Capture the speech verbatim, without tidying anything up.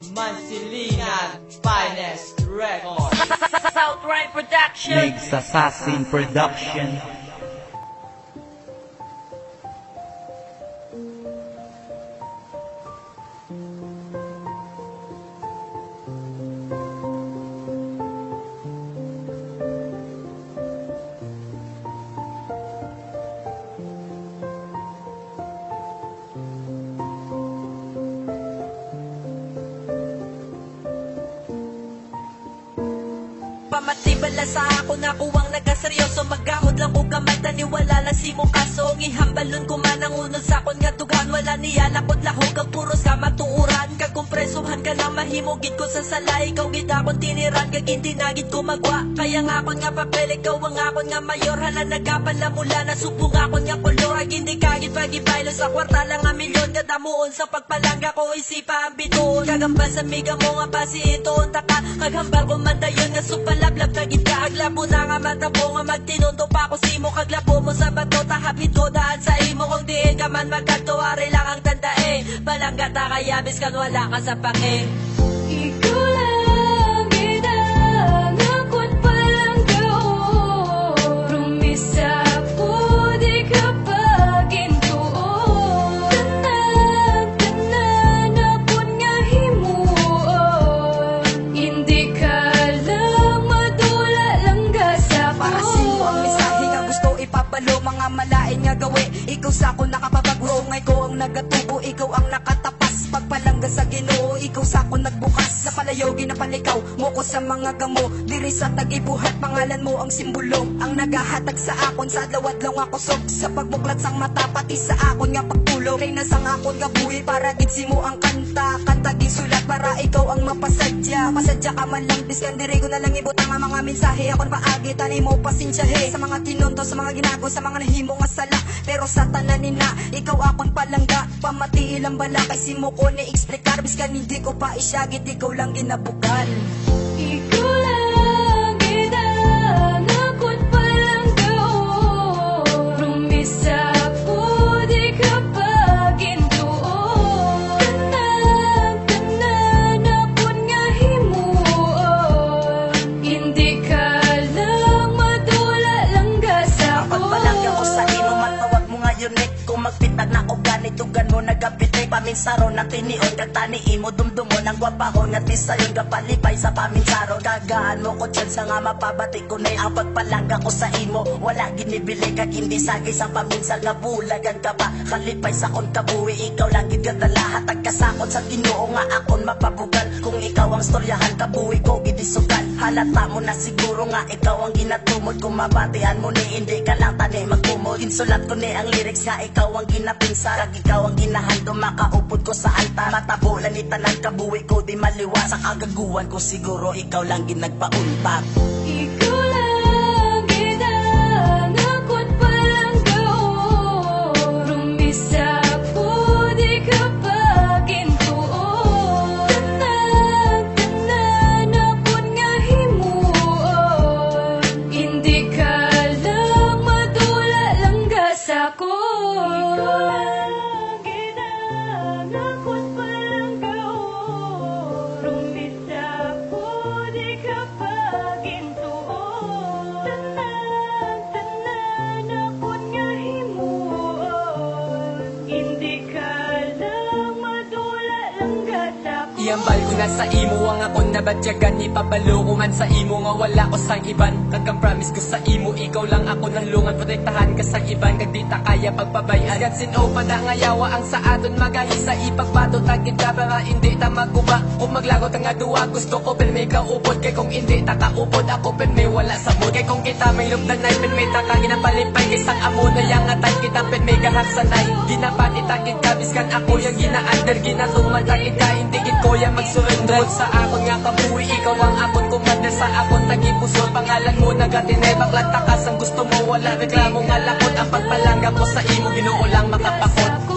Mansilingan Finest Records. Southright Production. Mix Assassin Production. Pamatibala sa ako na kuwang nagaseryoso, magahod lang ko kamay, taniwala lang si mong kaso. Ngihambalon ko man ang unod sa kon nga tugan, wala niya lakot lahog ang puros ka matuuran. Kagkompresuhan ka lang mahimugid ko sa salay, ikaw gid akong tiniran, kagin tinagid ko magwa. Kaya nga akon nga papel, ikaw ang akon nga mayor, hala nagapala mula na subong akon nga kolor. Ag hindi kagid pagipaylo sa kwarta lang nga milyon, kadamuon sa pagpalangga ko isipa ang bituon. Kagambal sa miga mo nga basi ito taka, kaghambal ko man dayon nga supala lablab na gitka, aglabo na nga matabo nga magtinundo pa ko simo, kaglabo mo sa bato tahapit ko daan sa imo. Kung diin ka man magkatuwari lang ang tandain, balangga ta kayabis kan wala ka sa pake. Ikaw lang ginangakot palang gao, rumisa po di ka pagintuon. Tanan, tanan apon nga himuon, hindi ka ipapalo mga malain nga gawi. Ikaw sa ako nakapapagro, ngay ko ang nagatubo, ikaw ang nakatapas. Pagpalangga sa Ginoo, ikaw sa ako nagbukas. Napalayaw ginapalikaw mo ko sa mga gamo, diri sa tagibuhat pangalan mo ang simbolo. Ang nagahatag sa akon sa adlawad lang ako sok, sa pagbuklat sang mata pati sa akon nga pagtulo. Kay nasang akon nga buhi para gid mo ang kanta, kanta gisulat para ikaw ang mapasadya. Pasadya ka man lang biskan diri ko na lang ibutang ang mga mensahe akon paagi tani mo pasensyahe sa mga kinunto, sa mga ginago, sa mga nahimo nga sala. Pero sa tanan na ikaw akon palangga, pamati ilang bala kay simo ko ni explicar, biskan hindi ko pa isyagit, ikaw lang ginabugan. Ikaw lang ginangakot palang gao, rumisa po di ka pagintuon. Tanan, tanan apon nga himuon, hindi ka lang madula lang gasa ko. Kapag palangga ko sa imo, matawag mo ngayon eh, kung magpitag na o ganitugan mo nagapitik. Paminsaro na tiniod, kagtaniin mo dumdumon ang gwapahon nga tisayon, kapalipay sa paminsaro. Gagaan mo ko chance nga mapabati ko na ang pagpalangga ko sa imo. Wala ginibili kag hindi sagay sa paminsan nga bulagan ka pa. Kalipay sa kon kabuhi, ikaw lang gigadala, hatag kasakot sa Ginoo nga akon mapabugal. Kung ikaw ang storyahan, kabuhi ko gidisugal. Halata mo na siguro nga ikaw ang ginatumod, kung mabatian mo ni hindi ka lang tani magkumod. Insulat ko ni ang lyrics nga ikaw ang ginapinsa, kag ikaw ang ginahando makaupod ko sa altar. Matabulan ni tanan kabuhi ko di maliwa, sa kagaguhan ko siguro ikaw lang ginagpauntak. Ikaw lang ginangakot palang gao, rumisa po di ka pagintuon. Tanan, tanan apon nga himuon, hindi ka lang madula lang gasa ko. Iambal ko na sa imo ang akon nabadyagan, ipabalo ko man sa imo nga wala ko sang iban. Kagkang promise ko sa imo, ikaw lang ako ng lungan, protektahan ka sa iban, kag di ta kaya pagpabayan. Kag sino pa na nga yawa ang sa aton magahisa, ipagbato tagid ka para hindi ta maguba. Kung maglagot ang nga duwa, gusto ko pero may kaupod, kay kung hindi ta kaupod ako pero may wala sa mood. Kay kung kita may lubdanay pero may taka ginapalipay, kay sang amo na yang atay kita pero may gahasanay. Ginapati tagid ka biskan ako yung gina-under, ginatuman tagid ka hindi gid ko ya magsurrender sa akon nga kabuhi, ikaw lang akon commander sa akon tagipusol. Pangalan mo nagatine, baklat takas ang gusto mo, wala reklamo nga lakot. Ang pagpalangga ko sa imo, Ginoo lang makapakot.